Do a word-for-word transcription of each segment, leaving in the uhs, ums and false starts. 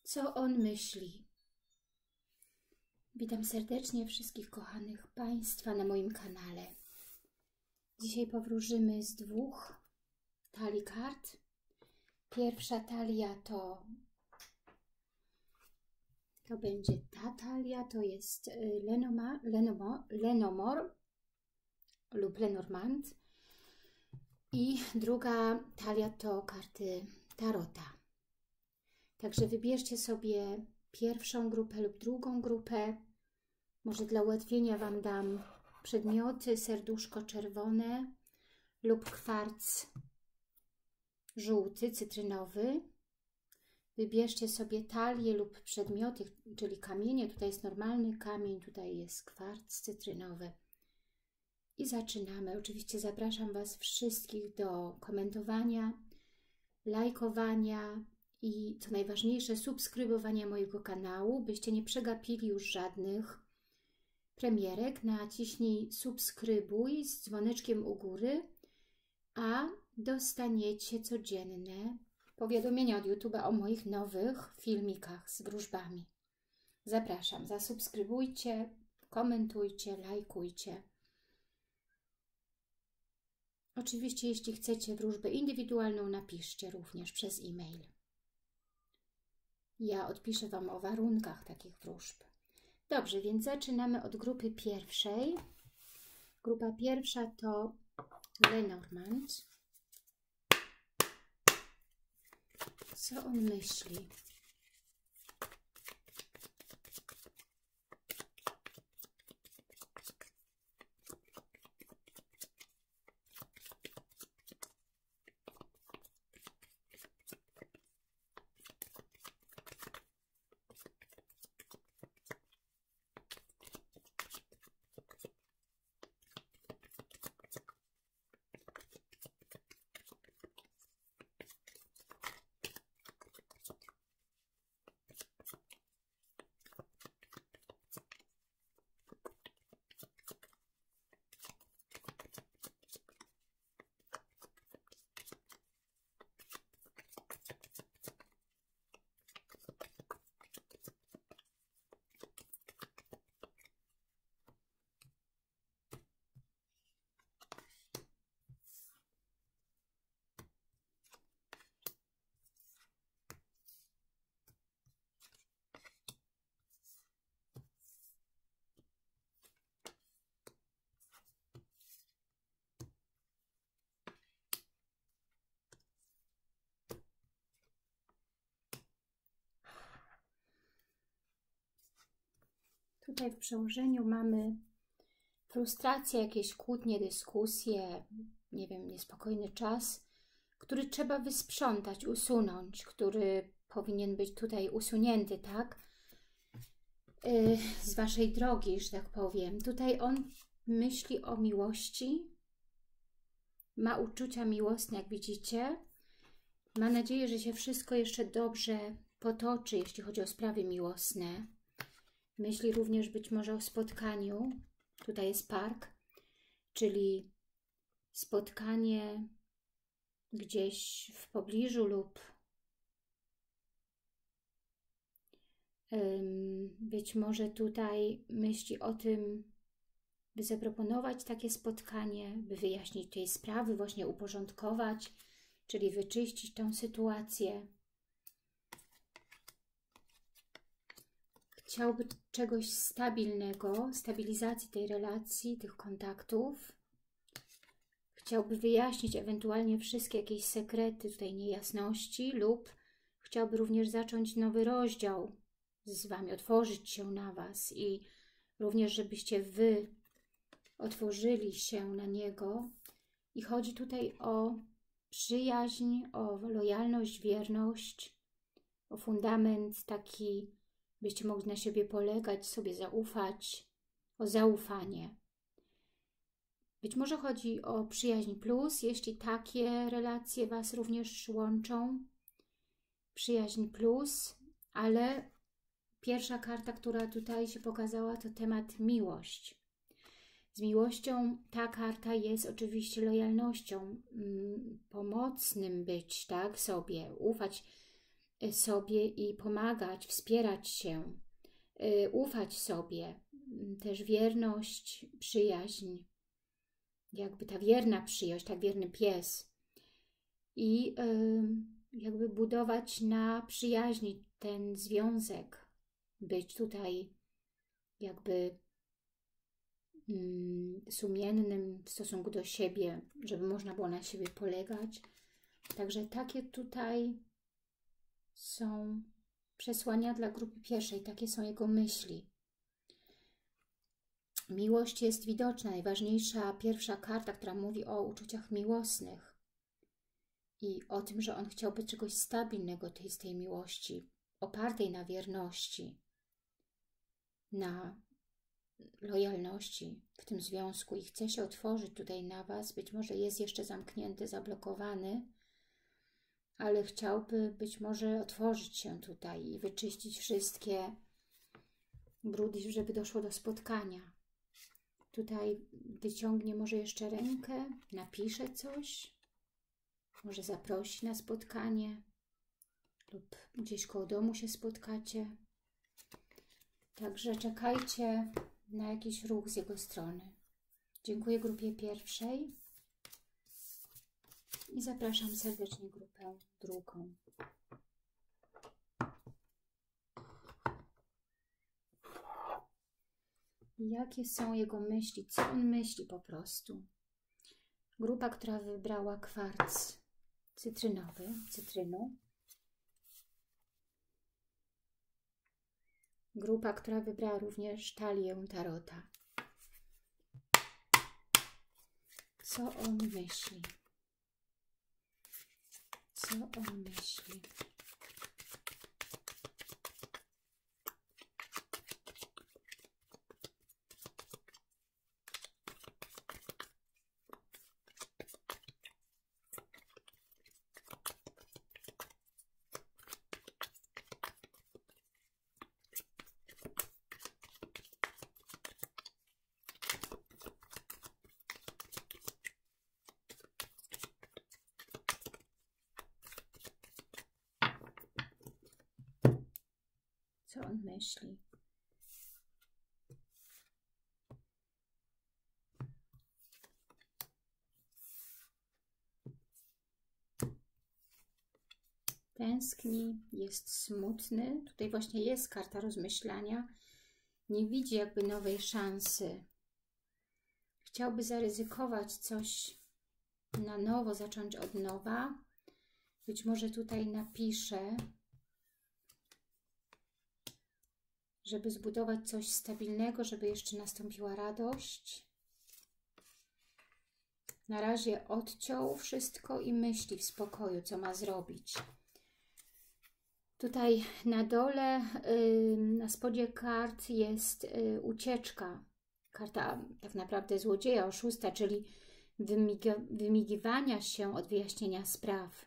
co on myśli. Witam serdecznie wszystkich kochanych Państwa na moim kanale. Dzisiaj powróżymy z dwóch talii kart. Pierwsza talia to, to będzie ta talia, to jest Lenormand, Lenormand, Lenormand lub Lenormand. I druga talia to karty Tarota. Także wybierzcie sobie pierwszą grupę lub drugą grupę. Może dla ułatwienia Wam dam przedmioty, serduszko czerwone lub kwarc żółty, cytrynowy. Wybierzcie sobie talię lub przedmioty, czyli kamienie. Tutaj jest normalny kamień, tutaj jest kwarc cytrynowy. I zaczynamy. Oczywiście zapraszam Was wszystkich do komentowania, lajkowania i co najważniejsze, subskrybowania mojego kanału, byście nie przegapili już żadnych premierek. Naciśnij subskrybuj z dzwoneczkiem u góry, a dostaniecie codzienne powiadomienia od YouTube'a o moich nowych filmikach z wróżbami. Zapraszam, zasubskrybujcie, komentujcie, lajkujcie. Oczywiście, jeśli chcecie wróżbę indywidualną, napiszcie również przez e-mail. Ja odpiszę Wam o warunkach takich wróżb. Dobrze, więc zaczynamy od grupy pierwszej. Grupa pierwsza to Lenormand. Co on myśli? Tutaj w przełożeniu mamy frustrację, jakieś kłótnie, dyskusje, nie wiem, niespokojny czas, który trzeba wysprzątać, usunąć, który powinien być tutaj usunięty, tak? Yy, z Waszej drogi, że tak powiem. Tutaj on myśli o miłości, ma uczucia miłosne, jak widzicie. Ma nadzieję, że się wszystko jeszcze dobrze potoczy, jeśli chodzi o sprawy miłosne. Myśli również być może o spotkaniu. Tutaj jest park, czyli spotkanie gdzieś w pobliżu lub ym, być może tutaj myśli o tym, by zaproponować takie spotkanie, by wyjaśnić tej sprawy, właśnie uporządkować, czyli wyczyścić tą sytuację. Chciałby czegoś stabilnego, stabilizacji tej relacji, tych kontaktów. Chciałby wyjaśnić ewentualnie wszystkie jakieś sekrety, tutaj niejasności, lub chciałby również zacząć nowy rozdział z Wami, otworzyć się na Was i również, żebyście Wy otworzyli się na niego. I chodzi tutaj o przyjaźń, o lojalność, wierność, o fundament taki, byście mogli na siebie polegać, sobie zaufać, o zaufanie. Być może chodzi o przyjaźń plus, jeśli takie relacje Was również łączą. Przyjaźń plus, ale pierwsza karta, która tutaj się pokazała, to temat miłość. Z miłością ta karta jest oczywiście lojalnością, mm, pomocnym być, tak, sobie, ufać, sobie i pomagać, wspierać się, ufać sobie. Też wierność, przyjaźń, jakby ta wierna przyjaźń, tak wierny pies. I jakby budować na przyjaźni ten związek, być tutaj jakby mm, sumiennym w stosunku do siebie, żeby można było na siebie polegać. Także takie tutaj są przesłania dla grupy pierwszej, takie są jego myśli. Miłość jest widoczna, najważniejsza pierwsza karta, która mówi o uczuciach miłosnych i o tym, że on chciałby czegoś stabilnego tej, z tej miłości, opartej na wierności, na lojalności w tym związku i chce się otworzyć tutaj na Was. Być może jest jeszcze zamknięty, zablokowany, ale chciałby być może otworzyć się tutaj i wyczyścić wszystkie brudy, żeby doszło do spotkania. Tutaj wyciągnie może jeszcze rękę, napisze coś, może zaprosi na spotkanie lub gdzieś koło domu się spotkacie. Także czekajcie na jakiś ruch z jego strony. Dziękuję grupie pierwszej i zapraszam serdecznie grupę drugą. Jakie są jego myśli? Co on myśli po prostu? Grupa, która wybrała kwarc cytrynowy, cytrynu. Grupa, która wybrała również talię tarota. Co on myśli? Co on myśli? Co on myśli? Tęskni, jest smutny. Tutaj właśnie jest karta rozmyślania. Nie widzi jakby nowej szansy. Chciałby zaryzykować coś na nowo, zacząć od nowa. Być może tutaj napisze, żeby zbudować coś stabilnego, żeby jeszcze nastąpiła radość. Na razie odciął wszystko i myśli w spokoju, co ma zrobić. Tutaj na dole, na spodzie kart jest ucieczka. Karta tak naprawdę złodzieja, oszusta, czyli wymigiwania się od wyjaśnienia spraw.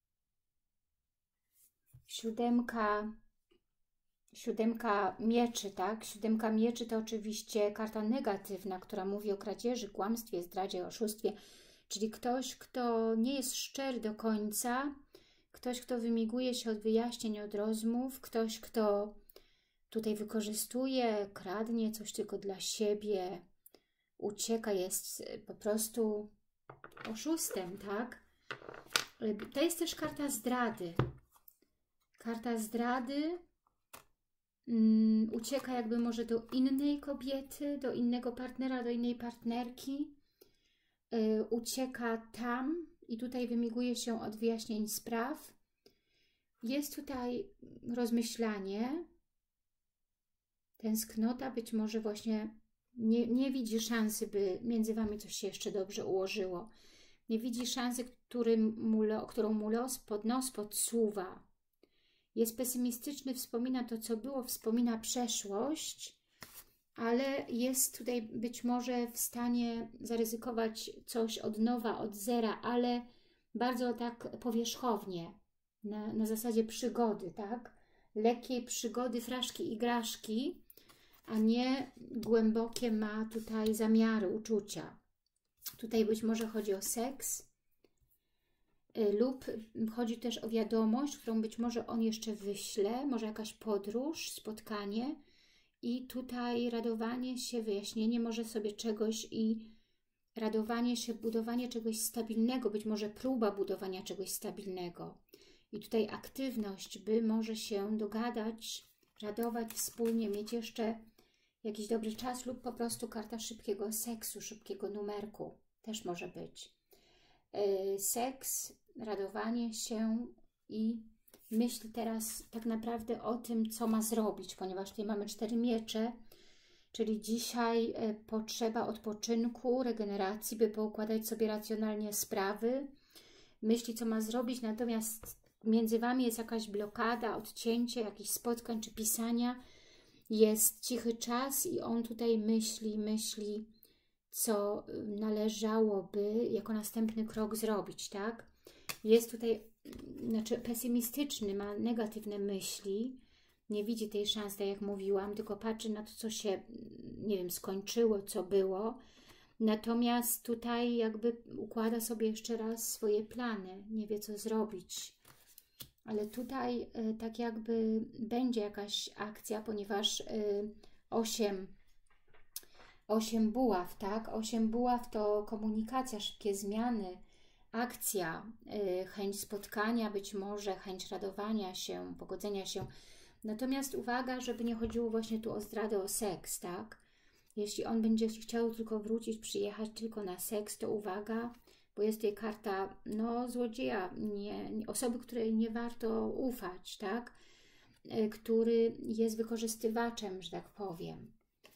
Siódemka Siódemka mieczy, tak? Siódemka mieczy to oczywiście karta negatywna, która mówi o kradzieży, kłamstwie, zdradzie, oszustwie. Czyli ktoś, kto nie jest szczery do końca, ktoś, kto wymiguje się od wyjaśnień, od rozmów, ktoś, kto tutaj wykorzystuje, kradnie coś tylko dla siebie, ucieka, jest po prostu oszustem, tak? To jest też karta zdrady. Karta zdrady. Um, ucieka jakby może do innej kobiety, do innego partnera, do innej partnerki. Yy, ucieka tam i tutaj wymiguje się od wyjaśnień spraw. Jest tutaj rozmyślanie, tęsknota, być może właśnie nie, nie widzi szansy, by między Wami coś się jeszcze dobrze ułożyło. Nie widzi szansy, którym mu, którą mu los pod nos podsuwa. Jest pesymistyczny, wspomina to, co było, wspomina przeszłość, ale jest tutaj być może w stanie zaryzykować coś od nowa, od zera, ale bardzo tak powierzchownie, na, na zasadzie przygody, tak? Lekkiej przygody, fraszki, igraszki, a nie głębokie ma tutaj zamiary, uczucia. Tutaj być może chodzi o seks, lub chodzi też o wiadomość, którą być może on jeszcze wyśle, może jakaś podróż, spotkanie i tutaj radowanie się, wyjaśnienie może sobie czegoś i radowanie się, budowanie czegoś stabilnego, być może próba budowania czegoś stabilnego. I tutaj aktywność, by może się dogadać, radować wspólnie, mieć jeszcze jakiś dobry czas lub po prostu karta szybkiego seksu, szybkiego numerku. Też może być. Yy, seks, radowanie się i myśl teraz tak naprawdę o tym, co ma zrobić, ponieważ tutaj mamy cztery miecze, czyli dzisiaj yy, potrzeba odpoczynku, regeneracji, by poukładać sobie racjonalnie sprawy. Myśli, co ma zrobić, natomiast między Wami jest jakaś blokada, odcięcie, jakichś spotkań czy pisania. Jest cichy czas i on tutaj myśli, myśli, co należałoby jako następny krok zrobić, tak? Jest tutaj, znaczy pesymistyczny, ma negatywne myśli, nie widzi tej szansy, tak jak mówiłam, tylko patrzy na to, co się, nie wiem, skończyło, co było. Natomiast tutaj jakby układa sobie jeszcze raz swoje plany, nie wie, co zrobić. Ale tutaj y, tak jakby będzie jakaś akcja, ponieważ y, osiem, osiem buław, tak? osiem buław to komunikacja, szybkie zmiany, akcja, y, chęć spotkania, być może chęć radowania się, pogodzenia się. Natomiast uwaga, żeby nie chodziło właśnie tu o zdradę, o seks, tak? Jeśli on będzie chciał tylko wrócić, przyjechać tylko na seks, to uwaga, bo jest tutaj karta no, złodzieja, nie, nie, osoby, której nie warto ufać, tak? Y, który jest wykorzystywaczem, że tak powiem.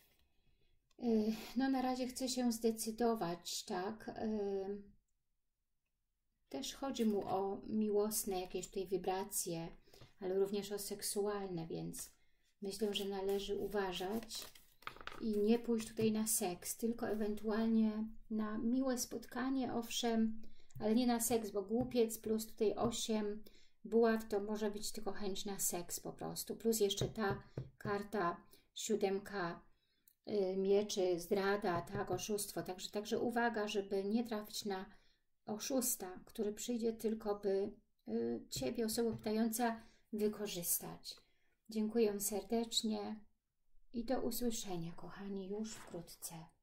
Y, no na razie chce się zdecydować, tak? Y, też chodzi mu o miłosne jakieś tutaj wibracje, ale również o seksualne, więc myślę, że należy uważać i nie pójść tutaj na seks, tylko ewentualnie na miłe spotkanie, owszem, ale nie na seks, bo głupiec plus tutaj osiem buław to może być tylko chęć na seks po prostu, plus jeszcze ta karta siódemka y, mieczy, zdrada, tak, oszustwo, także, także uwaga, żeby nie trafić na oszusta, który przyjdzie tylko by y, Ciebie, osoba pytająca, wykorzystać. Dziękuję serdecznie. I do usłyszenia, kochani, już wkrótce.